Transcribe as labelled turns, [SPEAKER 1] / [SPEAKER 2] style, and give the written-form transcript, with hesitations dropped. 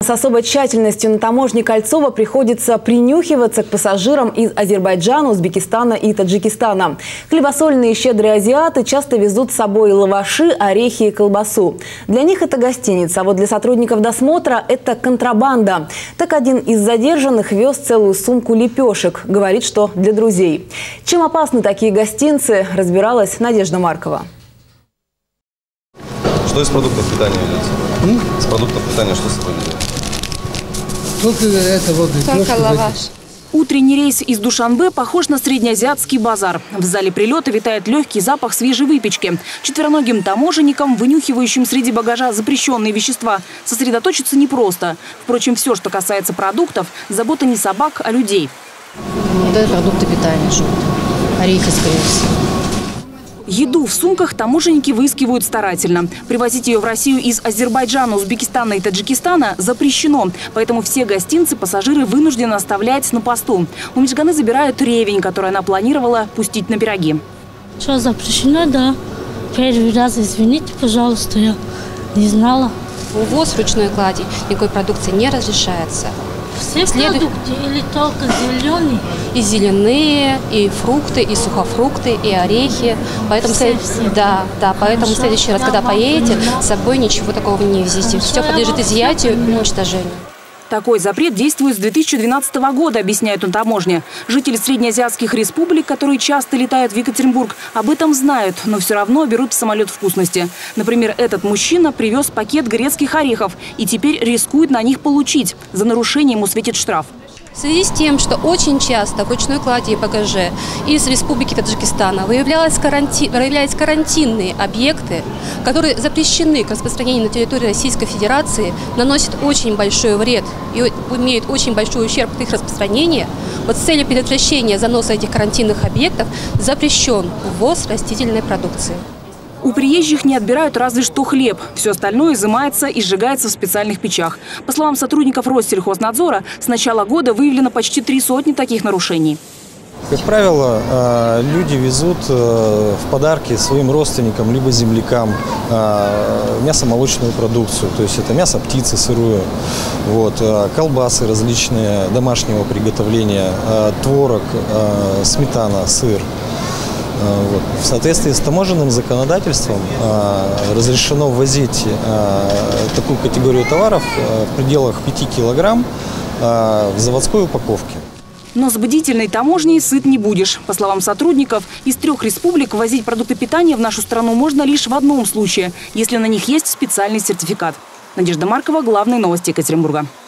[SPEAKER 1] С особой тщательностью на таможне Кольцова приходится принюхиваться к пассажирам из Азербайджана, Узбекистана и Таджикистана. Хлебосольные щедрые азиаты часто везут с собой лаваши, орехи и колбасу. Для них это гостиница, а вот для сотрудников досмотра это контрабанда. Так один из задержанных вез целую сумку лепешек. Говорит, что для друзей. Чем опасны такие гостинцы, разбиралась Надежда Маркова.
[SPEAKER 2] Что из продуктов питания ведется? С продуктов питания что с собой ведется?
[SPEAKER 3] Только лаваш.
[SPEAKER 4] Утренний рейс из Душанбе похож на среднеазиатский базар. В зале прилета витает легкий запах свежей выпечки. Четвероногим таможенникам, вынюхивающим среди багажа запрещенные вещества, сосредоточиться непросто. Впрочем, все, что касается продуктов, забота не собак, а людей.
[SPEAKER 3] Вот это продукты питания, орехи, скорее всего.
[SPEAKER 4] Еду в сумках таможенники выискивают старательно. Привозить ее в Россию из Азербайджана, Узбекистана и Таджикистана запрещено. Поэтому все гостинцы пассажиры вынуждены оставлять на посту. У Мичганы забирают ревень, который она планировала пустить на пироги.
[SPEAKER 5] Что запрещено, да. Первый раз, извините, пожалуйста, я не знала.
[SPEAKER 6] Увоз в ручной клади никакой продукции не разрешается.
[SPEAKER 5] Все продукты или только зеленые?
[SPEAKER 6] И зеленые, и фрукты, и сухофрукты, и орехи. Поэтому, поэтому в следующий раз, когда поедете, с собой ничего такого не везите. Все подлежит изъятию и уничтожению.
[SPEAKER 4] Такой запрет действует с 2012 года, объясняют на таможне. Жители среднеазиатских республик, которые часто летают в Екатеринбург, об этом знают, но все равно берут в самолет вкусности. Например, этот мужчина привез пакет грецких орехов и теперь рискует на них получить. За нарушение ему светит штраф.
[SPEAKER 6] В связи с тем, что очень часто в ручной клади и багаже из Республики Таджикистана выявлялись карантинные объекты, которые запрещены к распространению на территории Российской Федерации, наносят очень большой вред и имеют очень большой ущерб от их распространения, вот с целью предотвращения заноса этих карантинных объектов запрещен ввоз растительной продукции.
[SPEAKER 4] У приезжих не отбирают разве что хлеб. Все остальное изымается и сжигается в специальных печах. По словам сотрудников Россельхознадзора, с начала года выявлено почти 300 таких нарушений.
[SPEAKER 7] Как правило, люди везут в подарки своим родственникам либо землякам мясо-молочную продукцию. То есть это мясо птицы сырую, колбасы различные домашнего приготовления, творог, сметана, сыр. В соответствии с таможенным законодательством разрешено ввозить такую категорию товаров в пределах 5 килограмм в заводской упаковке.
[SPEAKER 4] Но с бдительной таможней сыт не будешь. По словам сотрудников, из 3 республик возить продукты питания в нашу страну можно лишь в одном случае, если на них есть специальный сертификат. Надежда Маркова, главные новости Екатеринбурга.